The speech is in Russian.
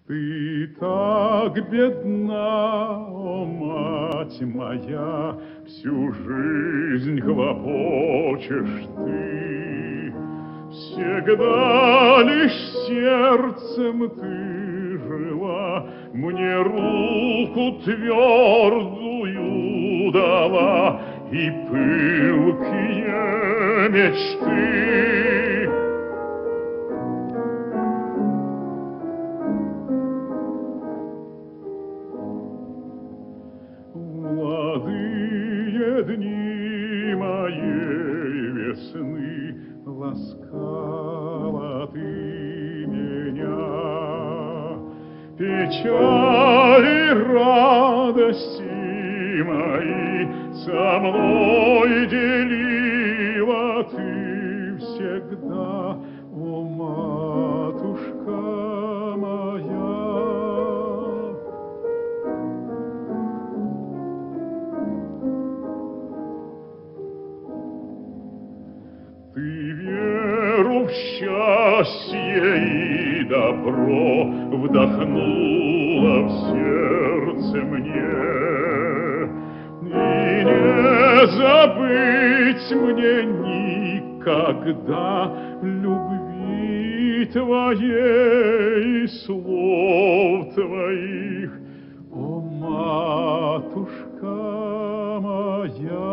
Ты так бедна, о мать моя, всю жизнь хлопочешь ты. Всегда лишь сердцем ты жила, мне руку твердую дала и пылкие мечты. Молодые дни моей весны ласкала ты меня. Печали, радости мои со мной делила ты всегда, о матушка моя. Ты веру в счастье и добро вдохнула в сердце мне, и не забыть мне никогда любви твоей и слов твоих, о матушка моя.